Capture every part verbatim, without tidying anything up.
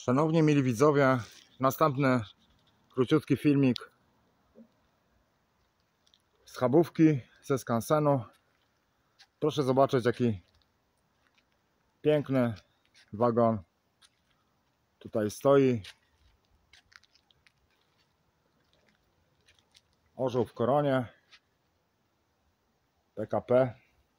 Szanowni mili widzowie, następny króciutki filmik z Chabówki, ze skansenu. Proszę zobaczyć, jaki piękny wagon tutaj stoi. Orzeł w koronie, P K P.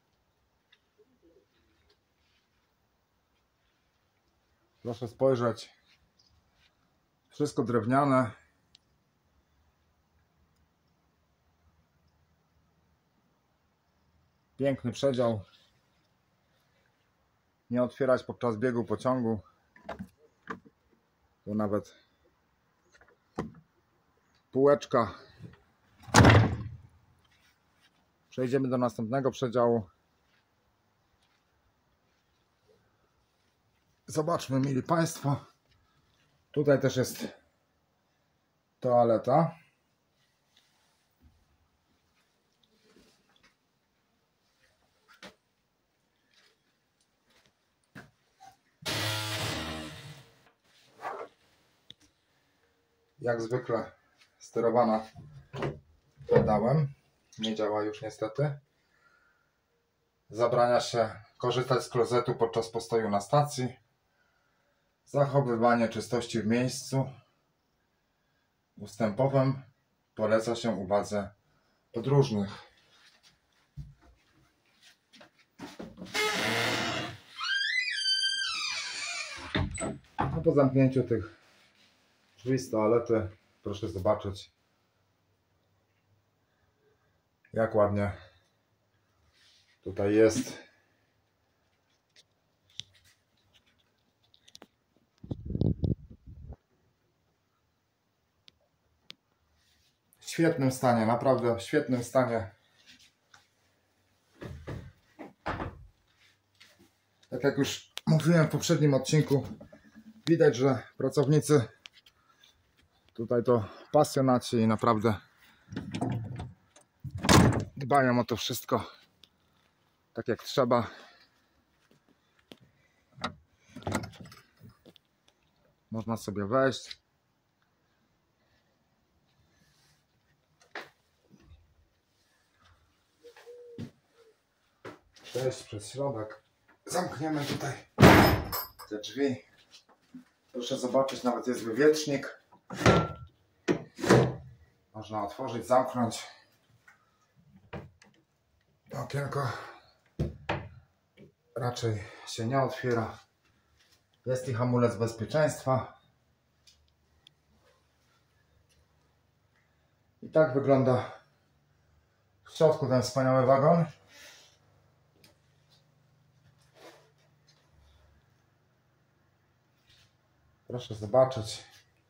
Proszę spojrzeć, wszystko drewniane. Piękny przedział. Nie otwierać podczas biegu pociągu. Tu nawet półeczka. Przejdziemy do następnego przedziału. Zobaczmy, mili Państwo. Tutaj też jest toaleta. Jak zwykle sterowana pedałem. Nie działa już niestety. Zabrania się korzystać z klozetu podczas postoju na stacji. Zachowywanie czystości w miejscu ustępowym poleca się uwadze podróżnych. A po zamknięciu tych drzwi z toalety proszę zobaczyć, jak ładnie tutaj jest. W świetnym stanie, naprawdę w świetnym stanie. Tak jak już mówiłem w poprzednim odcinku, widać, że pracownicy tutaj to pasjonaci i naprawdę dbają o to wszystko tak jak trzeba. Można sobie wejść. Przejść przez środek. Zamkniemy tutaj te drzwi. Proszę zobaczyć, nawet jest wywietrznik. Można otworzyć, zamknąć. Okienko raczej się nie otwiera. Jest i hamulec bezpieczeństwa. I tak wygląda w środku ten wspaniały wagon. Proszę zobaczyć.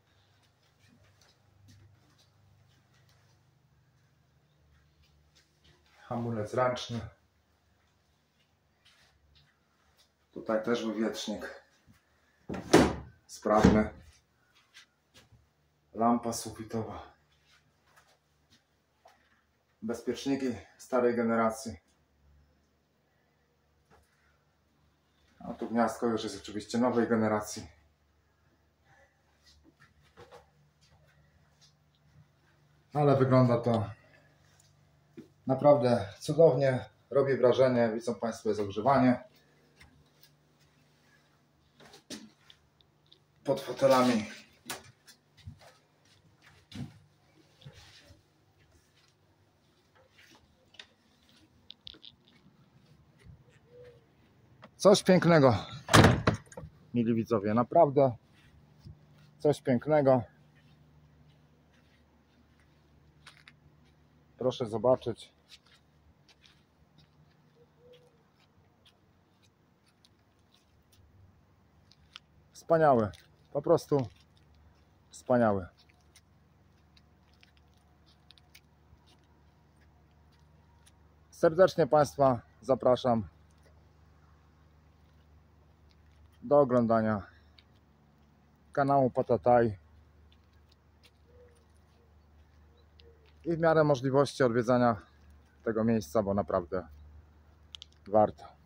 Hamulec ręczny. Tutaj też wywietrznik sprawny. Lampa sufitowa. Bezpieczniki starej generacji. A tu gniazdko już jest oczywiście nowej generacji. Ale wygląda to naprawdę cudownie. Robi wrażenie. Widzą Państwo, jest ogrzewanie. Pod fotelami coś pięknego, mili widzowie, naprawdę coś pięknego. Proszę zobaczyć. Wspaniały, po prostu wspaniały. Serdecznie Państwa zapraszam do oglądania kanału Patataj i w miarę możliwości odwiedzania tego miejsca, bo naprawdę warto.